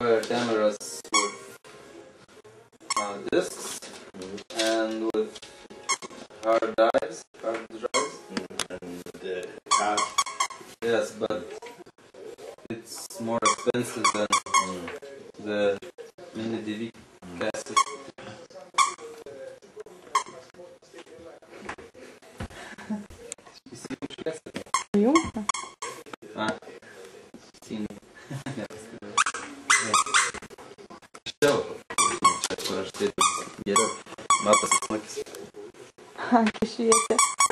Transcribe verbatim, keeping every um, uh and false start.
were cameras with uh, discs and with hard drives, hard drives. And the card. Yes, but it's more expensive than Mm. the mini D V cassette. You see which cassette? Junta? Ah, sim. Что? Что? Что? Что? Мата с А, кишиете.